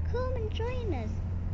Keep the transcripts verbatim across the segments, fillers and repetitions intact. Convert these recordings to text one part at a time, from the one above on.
Come and join us.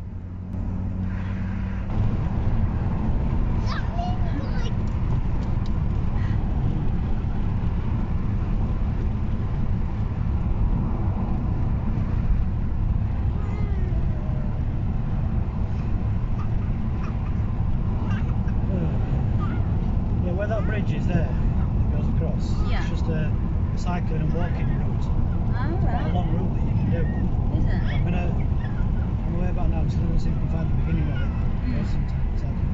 Yeah, where that bridge is there, that goes across, Yeah. it's just a cycling and walking route. Oh, Quite a right. long route that you can do. Is it? I'm gonna, on the way back now, I'm still gonna see if we can find the beginning of it. Mm. Go sometime, cycling.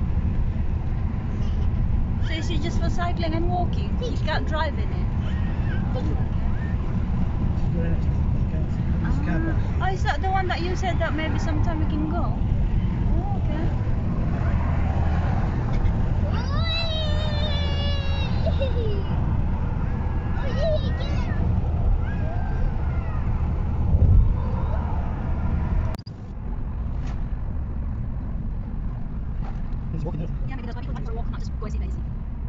So is it just for cycling and walking? You can't drive in it? Just go in next to the car. There's a car park. Ah. Oh, is that the one that you said that maybe sometime we can go? Oh, okay. He's walking there. Yeah, maybe that's why people like for a walk, not just go and sit lazy.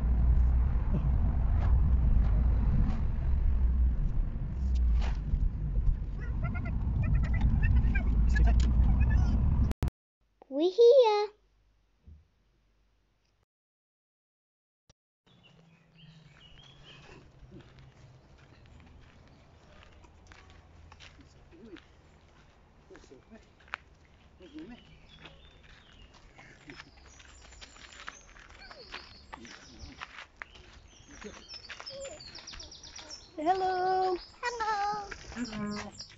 We're here. Hello. Hello. Hello.